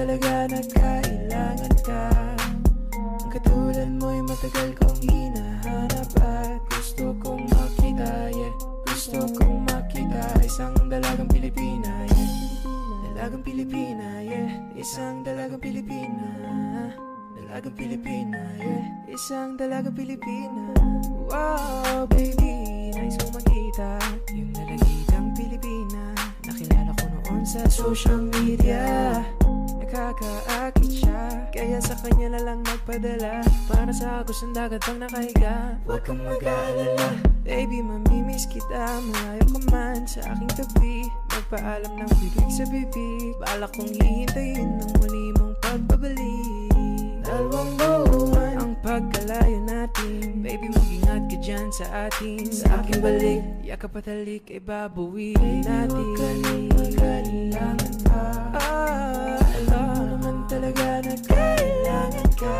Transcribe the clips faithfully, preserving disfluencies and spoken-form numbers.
talaga na kailangan ka. Ang katulad mo'y matagal kong hinahanap at gusto kong makita, yeah. Gusto kong makita isang dalagang Pilipina, yeah. Dalagang Pilipina, yeah. Isang dalagang Pilipina. Dalagang Pilipina, yeah. Isang dalagang Pilipina. Wow, baby, nice kong makita yung dalagitang Pilipina. Nakilala ko noon sa social media. Nakakaakit siya, kaya sa kanya na lang nagpadala. Para sa agos ng dagat pang nakahiga. Huwag kang mag-aalala, baby, mamimiss kita. Malayo ka man sa aking tabi, magpaalam ng bibig sa bibig. Balak kong hihintayin ng muli mong pagbabalik. Dalawang buwan ang pagkalayo natin, baby, mag-ingat ka dyan sa atin. Sa aking balik, yakap at halik ay babawiin natin. Baby, huwag ka kailangan pa. Ah, alam mo naman talaga na kailangan ka.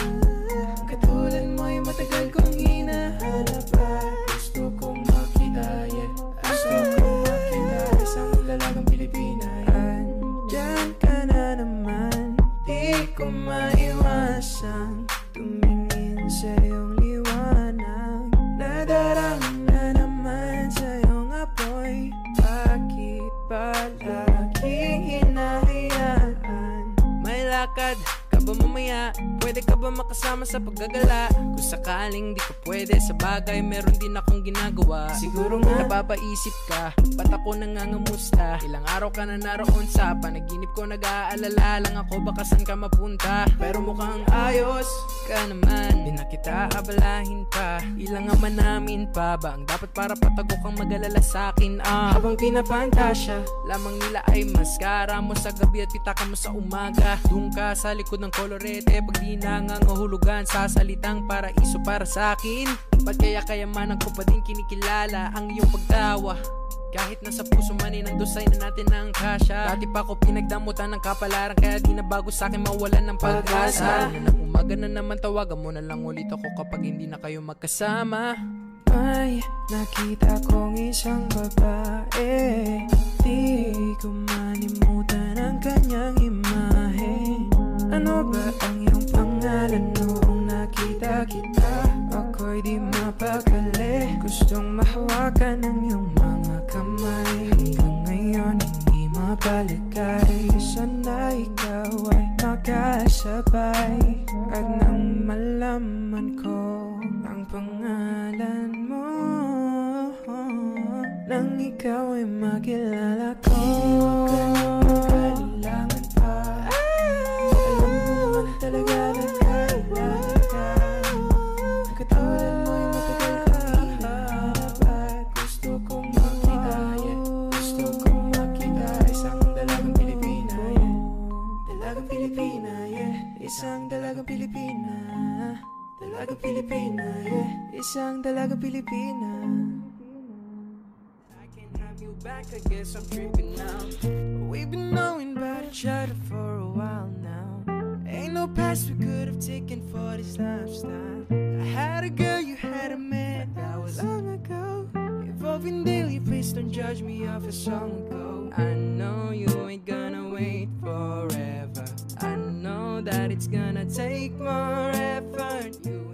Katulad mo'y matagal kong hinahanap at gusto kong makita, yeah. Gusto kong makita isang dalagang Pilipina, yeah. Andyan ka na naman, di ko maiwasang tumingin sa iyong liwanag. Nadarama na naman sa iyong apoy. Bakit palaging hinahayaan? May lakad ka ba mamaya? Pwede ka ba makasama sa paggagala? Kung sakaling di ka pwede sa bagay, meron din akong ginagawa. Siguro nga napapaisip ka, ba't ako nangangamusta? Ilang araw ka na naroon sa panaginip ko, nag-aalala lang ako baka saan ka mapunta. Pero mukhang ayos ka naman, di na kita abalahin pa. Ilang naman namin pa ba ang dapat para patago kang mag-alala sa'kin? Ah, habang pinapantasya lamang nila ay mascara mo sa gabi at pitaka mo sa umaga. Doon ka sa likod ng kolorete, pag di nangangahulugan sa salitang paraiso para sa'kin. Ba't kaya kayamanan ko pa din kinikilala ang iyong pagtawa? Kahit nasa puso man ay nandusay na natin ang kasya. Dati pa ko pinagdamutan ng kapalaran, kaya di na bago sa'kin mawalan ng pag-asa. Una ng umaga na naman, tawagan mo na lang ulit ako kapag hindi na kayo magkasama. May nakita kong isang babae, di ko manimutan ang kanyang imahe. Ano ba ang iyong pangalan noong nakita kita? Ako'y di mapakali, gustong mahawakan ang iyong mga kamay. Hanggang ngayon hindi mapaligay, sana ikaw ay makasabay. At nang malaman ko ang pangalan mo, nang ikaw ay makilala ko. Kailangan pa. Alam mo naman talaga na kailangan ka. Katulad mo'y matagal kong hinahanap at gusto kong makita, yeah. Gusto kong makita isang dalagang Pilipina, yeah. Dalagang Pilipina, yeah. Isang dalagang Pilipina. Dalagang Pilipina, yeah. Isang dalagang Pilipina. I can't have you back, I guess I'm tripping now. We've been knowing about each other for a while now. Ain't no past we could have taken for this lifestyle. I had a girl, you had a man, but that was long ago. Evolving daily, please don't judge me off a song ago. I know you ain't gonna wait forever. I know that it's gonna take more effort. You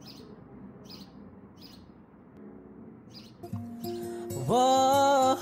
Wow,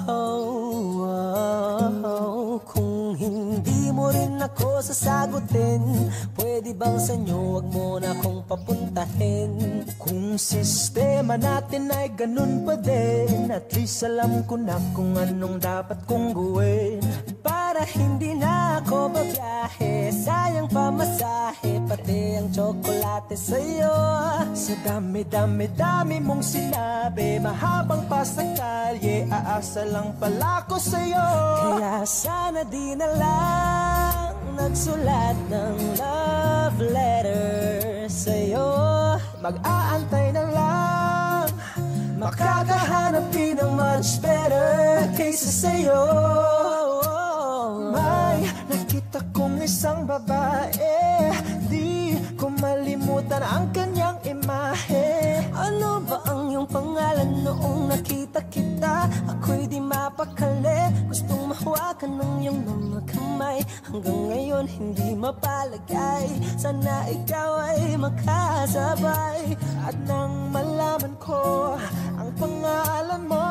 wow, kung hindi mo rin ako sasagutin, pwede bang sa inyo wag mo na akong papuntahin? Kung sistema natin ay ganun pa din, at least alam ko na kung anong dapat kong gawin. Para hindi na ako babiyahe, sayang pamasahe, pati ang tsokolate sa'yo. Sa dami-dami-dami mong sinabi, mahabang pa sa kalye, aasa lang pala ko sa'yo. Kaya sana di na lang nagsulat ng love letter sa'yo. Mag-aantay na lang, makakahanap din ng much better kaysa sa'yo. May nakita kong isang babae, di ko malimutan ang kanyang imahe. Ano ba ang iyong pangalan noong nakita kita? Ako'y di mapakali, gustong mahawakan ng iyong mga kamay. Hanggang ngayon hindi mapalagay, sana ikaw ay makasabay. At nang malaman ko ang pangalan mo,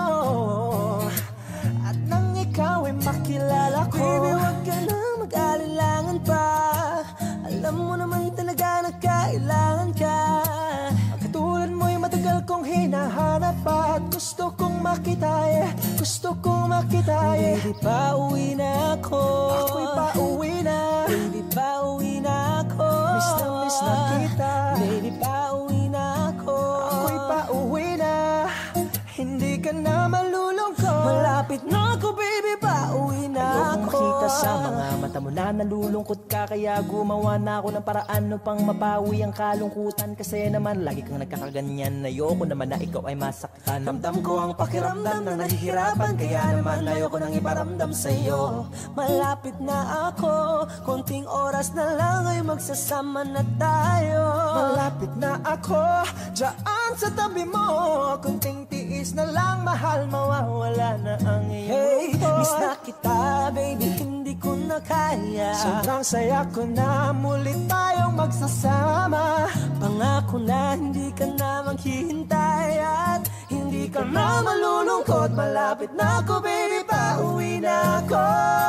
at nang ikaw ay makilala ko, baby, wag ka na mag-alilangan pa. Alam mo naman talaga na kailangan ka. Ang katulad mo'y matagal kong hinahanap pa, at gusto kong makita, eh, gusto kong makita, eh. Baby, pauwi na ako, ako'y pauwi na. Baby, pauwi na ako, miss na miss na kita. Baby, pauwi na ako, ako'y pauwi na. Hindi ka na malulungkot, malapit na ako, baby, pauwi na ako. Ayokong makita sa mga mata mo na nalulungkot ka, kaya gumawa na ako ng paraan upang mapawi ang kalungkutan. Kasi naman lagi kang nagkakaganyan, ayoko naman na ikaw ay masaktan. Ramdam ko ang pakiramdam ng nahihirapan, kaya naman ayoko nang iparamdam sa'yo. Malapit na ako, konting oras na lang ay magsasama na tayo. Malapit na ako, dyan sa tabi mo, konting tiis na lang, mahal, mawawala na ang iyong hey, miss na kita, baby, hindi ko na kaya. Sobrang saya ko na muli tayong magsasama. Pangako na hindi ka na maghihintay, at hindi ka na malulungkot. Malapit na ako, baby, pauwi na ako.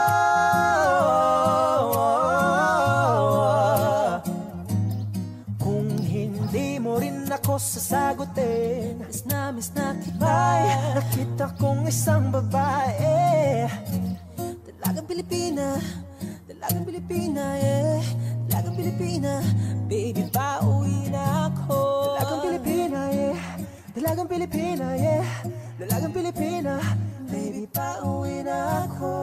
Kung hindi mo rin ako sasagutin, miss na miss na kita. Ay, nakita kong isang babae, dalagang Pilipina, dalagang Pilipina, yeah. Dalagang Pilipina, baby, pauwi na ako. Dalagang Pilipina, yeah. Dalagang Pilipina, yeah. Dalagang Pilipina, baby, pauwi na ako.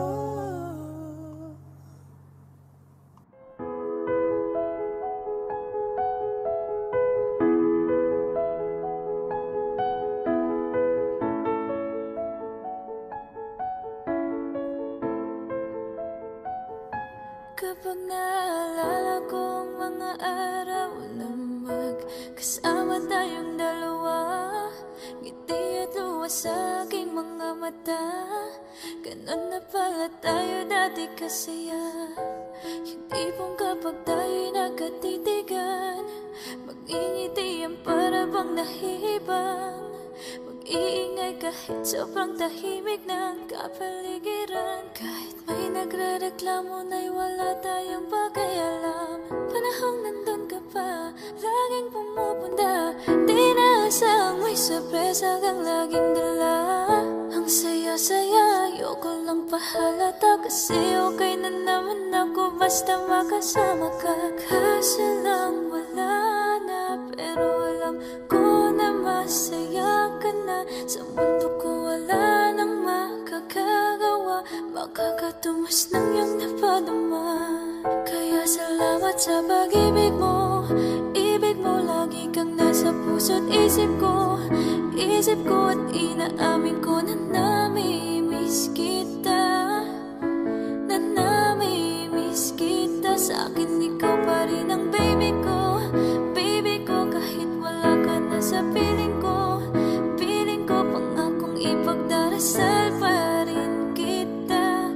Kapag naalala ko ang mga araw na magkasama tayong dalawa, ngiti at luha sa aking mga mata, ganun na pala tayo dati kasaya. Yung tipong kapag tayo'y nagkatitigan, mag-ingitian para bang nahihibang, mag-iingay kahit sobrang tahimik ng kapaligiran. Kahit may nagre-reklamo na'y wala tayong pakialam, panahong nandun ka pa, laging pumupunta. Di na asang may sorpresa kang laging dala. Ang saya-saya, ayoko lang pahalata, kasi okay na naman ako basta makasama ka. Kasi lang wala na, pero alam ko na masaya ka na. Sa mundo ko wala nang makakagawa, makakatumas ng iyong napadama. Kaya salamat sa pag-ibig mo, ibig mo, lagi kang nasa puso't isip ko. Isip ko at inaamin ko na nami-miss kita, na nami-miss kita. Sa akin ikaw pa rin ang baby ko, baby ko, kahit wala ka na sa piling ko. Piling ko pangakong ipagdarasal pa rin kita,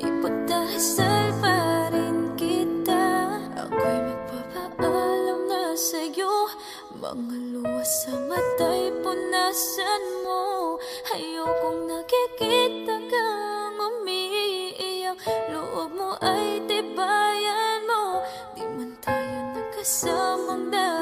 ipagdarasal pa rin kita. Ako'y magpapaalam na sa'yo. Mga luha sa mata'y punasan mo. Ayokong nakikita kang umiiyak. Loob mo ay tibayan mo. Di man tayo nagkasamang dahil